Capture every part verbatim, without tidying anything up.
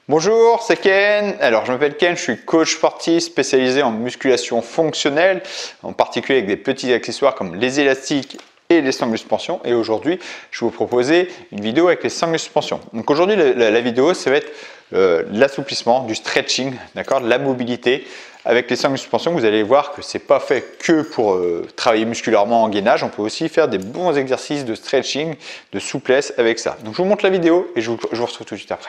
Bonjour, c'est Ken. Alors, je m'appelle Ken, je suis coach sportif spécialisé en musculation fonctionnelle, en particulier avec des petits accessoires comme les élastiques et les sangles de suspension. Et aujourd'hui, je vais vous proposer une vidéo avec les sangles de suspension. Donc aujourd'hui, la, la, la vidéo, ça va être euh, l'assouplissement, du stretching, d'accord, de la mobilité. Avec les sangles de suspension, vous allez voir que c'est pas fait que pour euh, travailler musculairement en gainage. On peut aussi faire des bons exercices de stretching, de souplesse avec ça. Donc, je vous montre la vidéo et je vous, je vous retrouve tout de suite après.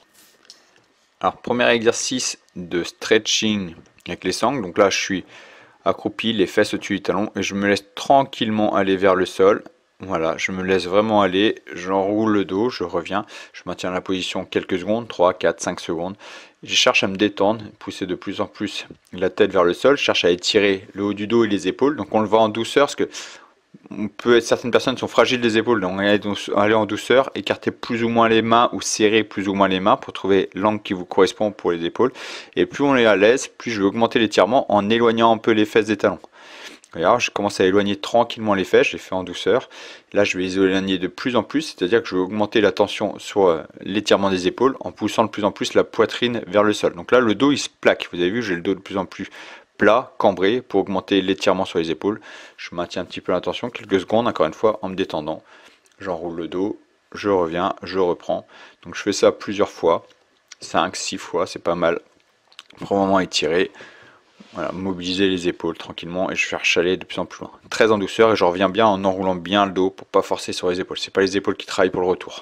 Alors, premier exercice de stretching avec les sangles. Donc là, je suis accroupi, les fesses au-dessus du talon et je me laisse tranquillement aller vers le sol. Voilà, je me laisse vraiment aller, j'enroule le dos, je reviens, je maintiens la position quelques secondes, trois, quatre, cinq secondes. Je cherche à me détendre, pousser de plus en plus la tête vers le sol, je cherche à étirer le haut du dos et les épaules. Donc on le voit en douceur parce que on peut être, certaines personnes sont fragiles des épaules, donc aller en douceur, écarter plus ou moins les mains ou serrer plus ou moins les mains pour trouver l'angle qui vous correspond pour les épaules. Et plus on est à l'aise, plus je vais augmenter l'étirement en éloignant un peu les fesses des talons. Regarde, je commence à éloigner tranquillement les fesses, je les fais en douceur. Là, je vais les éloigner de plus en plus, c'est-à-dire que je vais augmenter la tension sur l'étirement des épaules en poussant de plus en plus la poitrine vers le sol. Donc là, le dos il se plaque. Vous avez vu, j'ai le dos de plus en plus plat, cambré pour augmenter l'étirement sur les épaules. Je maintiens un petit peu la tension, quelques secondes, encore une fois, en me détendant. J'enroule le dos, je reviens, je reprends. Donc je fais ça plusieurs fois, cinq, six fois, c'est pas mal. Vraiment étirer. Voilà, mobiliser les épaules tranquillement et je cherche à aller de plus en plus loin. Très en douceur et je reviens bien en enroulant bien le dos pour pas forcer sur les épaules. C'est pas les épaules qui travaillent pour le retour.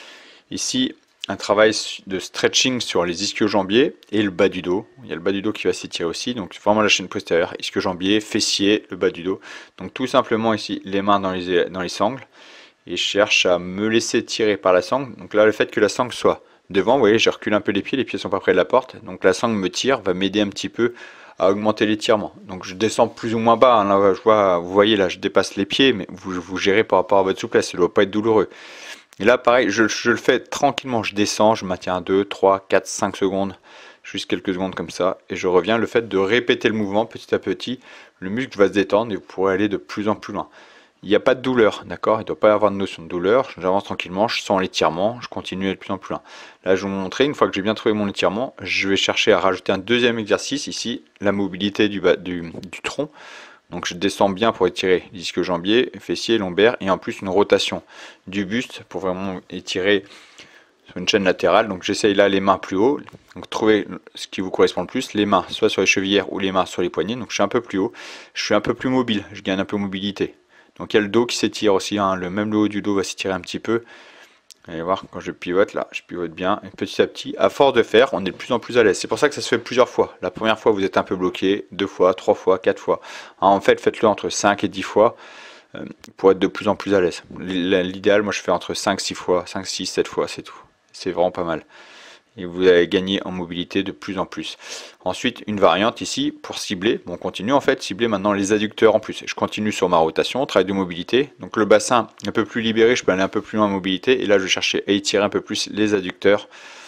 Ici, un travail de stretching sur les ischio-jambiers et le bas du dos. Il y a le bas du dos qui va s'étirer aussi, donc vraiment la chaîne postérieure, ischio-jambiers, fessiers, le bas du dos. Donc tout simplement ici, les mains dans les, dans les sangles et je cherche à me laisser tirer par la sangle. Donc là, le fait que la sangle soit devant, vous voyez, je recule un peu les pieds, les pieds sont pas près de la porte, donc la sangle me tire, va m'aider un petit peu à augmenter l'étirement. Donc je descends plus ou moins bas, hein. Là, je vois, vous voyez là, je dépasse les pieds, mais vous, vous gérez par rapport à votre souplesse, ça ne doit pas être douloureux. Et là, pareil, je, je le fais tranquillement, je descends, je maintiens deux, trois, quatre, cinq secondes, juste quelques secondes comme ça, et je reviens. Le fait de répéter le mouvement petit à petit, le muscle va se détendre et vous pourrez aller de plus en plus loin. Il n'y a pas de douleur, d'accord? Il ne doit pas y avoir de notion de douleur. J'avance tranquillement, je sens l'étirement, je continue de plus en plus loin. Là, je vais vous montrer, une fois que j'ai bien trouvé mon étirement, je vais chercher à rajouter un deuxième exercice ici, la mobilité du, bas, du, du tronc. Donc je descends bien pour étirer les ischio-jambiers, fessiers, lombaires, et en plus une rotation du buste pour vraiment étirer sur une chaîne latérale. Donc j'essaye là les mains plus haut, donc trouver ce qui vous correspond le plus, les mains soit sur les chevillères ou les mains sur les poignets. Donc je suis un peu plus haut, je suis un peu plus mobile, je gagne un peu de mobilité. Donc il y a le dos qui s'étire aussi, hein. Le même le haut du dos va s'étirer un petit peu. Vous allez voir, quand je pivote là, je pivote bien, et petit à petit, à force de faire, on est de plus en plus à l'aise. C'est pour ça que ça se fait plusieurs fois. La première fois, vous êtes un peu bloqué, deux fois, trois fois, quatre fois. Hein, en fait, faites-le entre cinq et dix fois euh, pour être de plus en plus à l'aise. L'idéal, moi je fais entre cinq, six fois, cinq, six, sept fois, c'est tout. C'est vraiment pas mal. Et vous allez gagner en mobilité de plus en plus. Ensuite, une variante ici pour cibler. Bon, on continue en fait, cibler maintenant les adducteurs en plus. Je continue sur ma rotation, travail de mobilité. Donc le bassin un peu plus libéré, je peux aller un peu plus loin en mobilité. Et là, je vais chercher à étirer un peu plus les adducteurs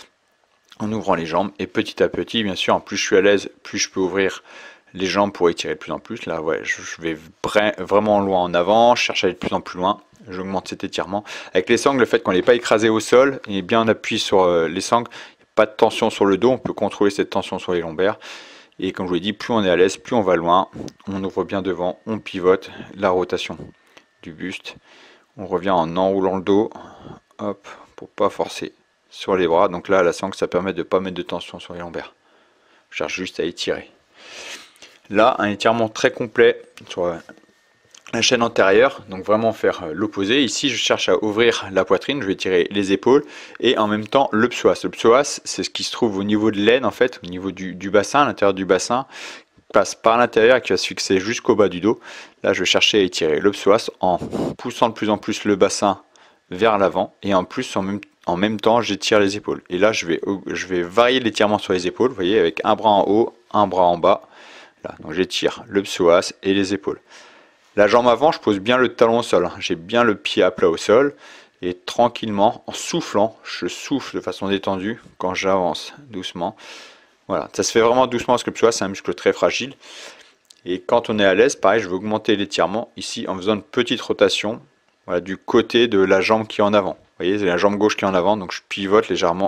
en ouvrant les jambes. Et petit à petit, bien sûr, en plus je suis à l'aise, plus je peux ouvrir les jambes pour étirer de plus en plus. Là, ouais, je vais vraiment loin en avant, je cherche à aller de plus en plus loin. J'augmente cet étirement. Avec les sangles, le fait qu'on n'est pas écrasé au sol et bien on appuie sur euh, les sangles, pas de tension sur le dos, on peut contrôler cette tension sur les lombaires. Et comme je vous l'ai dit, plus on est à l'aise, plus on va loin. On ouvre bien devant, on pivote, la rotation du buste. On revient en enroulant le dos, hop, pour pas forcer sur les bras. Donc là, la sangle, ça permet de ne pas mettre de tension sur les lombaires. Je cherche juste à étirer. Là, un étirement très complet sur la chaîne antérieure, donc vraiment faire l'opposé. Ici, je cherche à ouvrir la poitrine, je vais tirer les épaules et en même temps le psoas. Le psoas, c'est ce qui se trouve au niveau de l'aine, en fait, au niveau du, du bassin, à l'intérieur du bassin, passe par l'intérieur et qui va se fixer jusqu'au bas du dos. Là, je vais chercher à étirer le psoas en poussant de plus en plus le bassin vers l'avant et en plus, en même, en même temps, j'étire les épaules. Et là, je vais, je vais varier l'étirement sur les épaules, vous voyez, avec un bras en haut, un bras en bas. Là, donc j'étire le psoas et les épaules. La jambe avant, je pose bien le talon au sol. J'ai bien le pied à plat au sol. Et tranquillement, en soufflant, je souffle de façon détendue quand j'avance doucement. Voilà, ça se fait vraiment doucement parce que le psoas, c'est un muscle très fragile. Et quand on est à l'aise, pareil, je vais augmenter l'étirement ici en faisant une petite rotation, voilà, du côté de la jambe qui est en avant. Vous voyez, c'est la jambe gauche qui est en avant, donc je pivote légèrement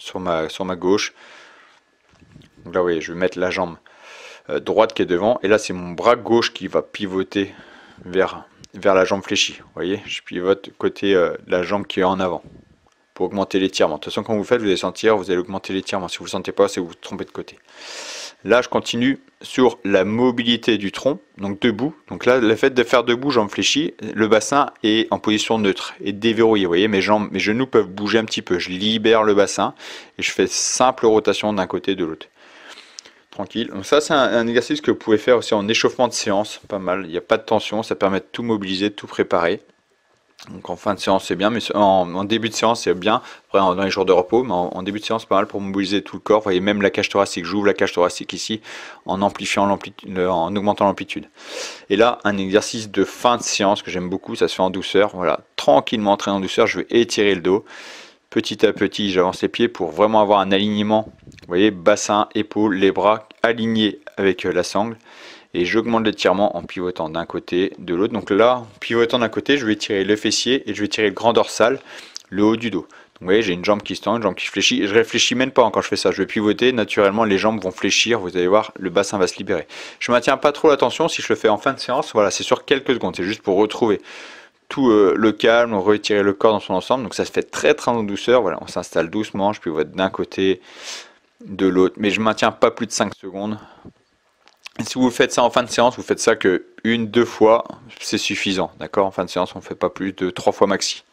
sur ma, sur ma gauche. Donc là, vous voyez, je vais mettre la jambe euh, droite qui est devant. Et là, c'est mon bras gauche qui va pivoter vers, vers la jambe fléchie. Vous voyez, je pivote côté euh, de la jambe qui est en avant pour augmenter l'étirement. De toute façon, quand vous le faites, vous allez sentir, vous allez augmenter l'étirement. Si vous ne le sentez pas, c'est que vous vous trompez de côté. Là, je continue sur la mobilité du tronc, donc debout. Donc là, le fait de faire debout, jambes fléchies, le bassin est en position neutre et déverrouillé. Vous voyez, mes jambes, mes genoux peuvent bouger un petit peu. Je libère le bassin et je fais simple rotation d'un côté de l'autre. Tranquille. Donc ça, c'est un, un exercice que vous pouvez faire aussi en échauffement de séance, pas mal. Il n'y a pas de tension, ça permet de tout mobiliser, de tout préparer. Donc en fin de séance c'est bien, mais en, en début de séance c'est bien, après dans les jours de repos, mais en, en début de séance pas mal pour mobiliser tout le corps. Vous voyez même la cage thoracique, j'ouvre la cage thoracique ici en amplifiant l'amplitude, en augmentant l'amplitude. Et là un exercice de fin de séance que j'aime beaucoup, ça se fait en douceur, voilà, tranquillement entraîné en douceur, je vais étirer le dos. Petit à petit j'avance les pieds pour vraiment avoir un alignement, vous voyez, bassin, épaules, les bras alignés avec la sangle. Et j'augmente l'étirement en pivotant d'un côté, de l'autre. Donc là, en pivotant d'un côté, je vais tirer le fessier et je vais tirer le grand dorsal, le haut du dos. Donc vous voyez, j'ai une jambe qui se tend, une jambe qui fléchit. Et je réfléchis même pas quand je fais ça. Je vais pivoter, naturellement, les jambes vont fléchir. Vous allez voir, le bassin va se libérer. Je ne maintiens pas trop la tension si je le fais en fin de séance. Voilà, c'est sur quelques secondes. C'est juste pour retrouver tout euh, le calme, retirer le corps dans son ensemble. Donc ça se fait très très en douceur. Voilà, on s'installe doucement. Je pivote d'un côté, de l'autre. Mais je ne maintiens pas plus de cinq secondes. Et si vous faites ça en fin de séance, vous faites ça que une, deux fois, c'est suffisant. D'accord? En fin de séance, on ne fait pas plus de trois fois maxi.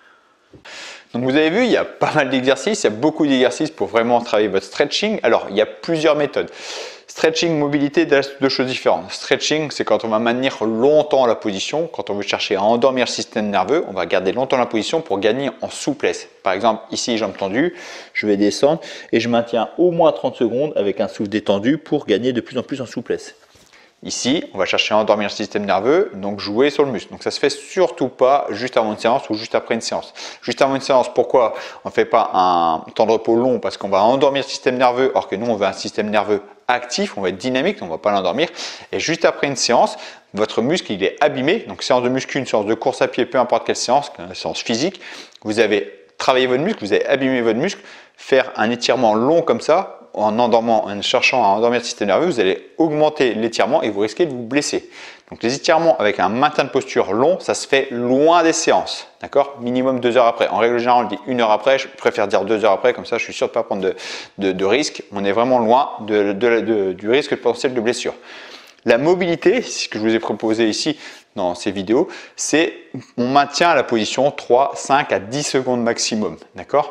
Donc vous avez vu, il y a pas mal d'exercices, il y a beaucoup d'exercices pour vraiment travailler votre stretching. Alors, il y a plusieurs méthodes. Stretching, mobilité, deux choses différentes. Stretching, c'est quand on va maintenir longtemps la position. Quand on veut chercher à endormir le système nerveux, on va garder longtemps la position pour gagner en souplesse. Par exemple, ici, jambes tendues, je vais descendre et je maintiens au moins trente secondes avec un souffle détendu pour gagner de plus en plus en souplesse. Ici, on va chercher à endormir le système nerveux, donc jouer sur le muscle. Donc ça se fait surtout pas juste avant une séance ou juste après une séance. Juste avant une séance, pourquoi on ne fait pas un temps de repos long? Parce qu'on va endormir le système nerveux, alors que nous on veut un système nerveux actif, on va être dynamique, donc on ne va pas l'endormir. Et juste après une séance, votre muscle il est abîmé. Donc séance de muscu, une séance de course à pied, peu importe quelle séance, une séance physique, vous avez travaillé votre muscle, vous avez abîmé votre muscle. Faire un étirement long comme ça, en endormant, en cherchant à endormir le système nerveux, vous allez augmenter l'étirement et vous risquez de vous blesser. Donc les étirements avec un maintien de posture long, ça se fait loin des séances, d'accord? Minimum deux heures après. En règle générale, on dit une heure après, je préfère dire deux heures après, comme ça je suis sûr de ne pas prendre de, de, de risque. On est vraiment loin de, de, de, du risque potentiel de blessure. La mobilité, ce que je vous ai proposé ici dans ces vidéos, c'est on maintient la position trois, cinq à dix secondes maximum, d'accord?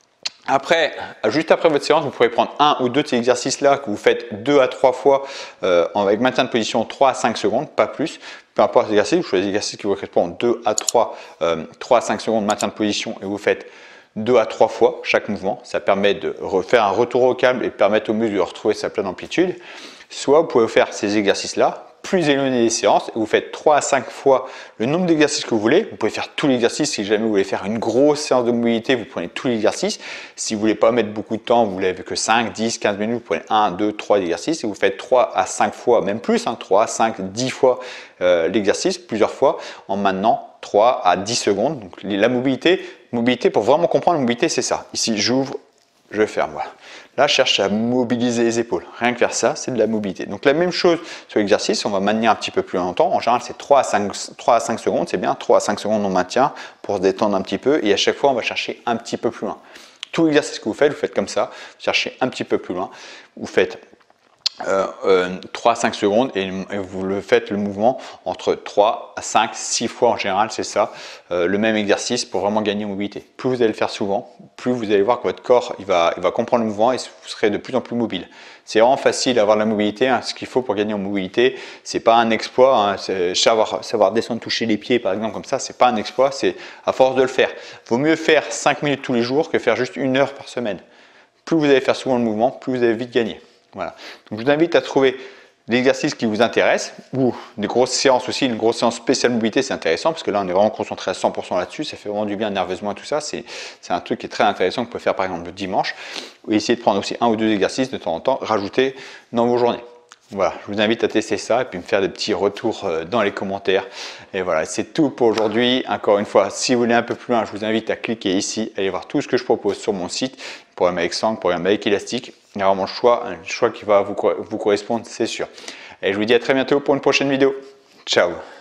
Après, juste après votre séance, vous pourrez prendre un ou deux de ces exercices-là que vous faites deux à trois fois euh, avec maintien de position trois à cinq secondes, pas plus. Peu importe l'exercice, vous choisissez l'exercice qui vous correspond deux à trois, euh, trois à cinq secondes de maintien de position et vous faites deux à trois fois chaque mouvement. Ça permet de refaire un retour au calme et permettre au muscle de retrouver sa pleine amplitude. Soit vous pouvez faire ces exercices-là, plus éloigné des séances, et vous faites trois à cinq fois le nombre d'exercices que vous voulez. Vous pouvez faire tout l'exercice. Si jamais vous voulez faire une grosse séance de mobilité, vous prenez tout l'exercice. Si vous voulez pas mettre beaucoup de temps, vous voulez que cinq, dix, quinze minutes, vous prenez un, deux, trois exercices et vous faites trois à cinq fois, même plus, hein, trois, cinq, dix fois euh, l'exercice, plusieurs fois, en maintenant trois à dix secondes. Donc la mobilité, mobilité pour vraiment comprendre la mobilité, c'est ça. Ici, j'ouvre, je ferme, voilà. Là, je cherche à mobiliser les épaules. Rien que faire ça, c'est de la mobilité. Donc la même chose sur l'exercice, on va maintenir un petit peu plus longtemps. En général, c'est trois à cinq secondes, c'est bien. trois à cinq secondes, on maintient pour se détendre un petit peu. Et à chaque fois, on va chercher un petit peu plus loin. Tout l'exercice que vous faites, vous faites comme ça. Vous cherchez un petit peu plus loin. Vous faites Euh, euh, trois à cinq secondes et, et vous le faites le mouvement entre trois à cinq, six fois en général, c'est ça, euh, le même exercice pour vraiment gagner en mobilité. Plus vous allez le faire souvent, plus vous allez voir que votre corps il va, il va comprendre le mouvement et vous serez de plus en plus mobile. C'est vraiment facile d'avoir de la mobilité, hein. Ce qu'il faut pour gagner en mobilité, c'est pas un exploit, hein. savoir, savoir descendre, toucher les pieds par exemple comme ça, c'est pas un exploit, c'est à force de le faire. Vaut mieux faire cinq minutes tous les jours que faire juste une heure par semaine. Plus vous allez faire souvent le mouvement, plus vous allez vite gagner. Voilà. Donc je vous invite à trouver l'exercice qui vous intéresse ou des grosses séances aussi. Une grosse séance spéciale mobilité, c'est intéressant parce que là on est vraiment concentré à cent pour cent là-dessus. Ça fait vraiment du bien nerveusement et tout ça. C'est un truc qui est très intéressant que vous pouvez faire par exemple le dimanche. Ou essayer de prendre aussi un ou deux exercices de temps en temps, rajouter dans vos journées. Voilà, je vous invite à tester ça et puis me faire des petits retours dans les commentaires. Et voilà, c'est tout pour aujourd'hui. Encore une fois, si vous voulez un peu plus loin, je vous invite à cliquer ici, aller voir tout ce que je propose sur mon site. Programme avec sangle, programme avec élastique. Il y a vraiment le choix, un choix qui va vous, vous correspondre, c'est sûr. Et je vous dis à très bientôt pour une prochaine vidéo. Ciao!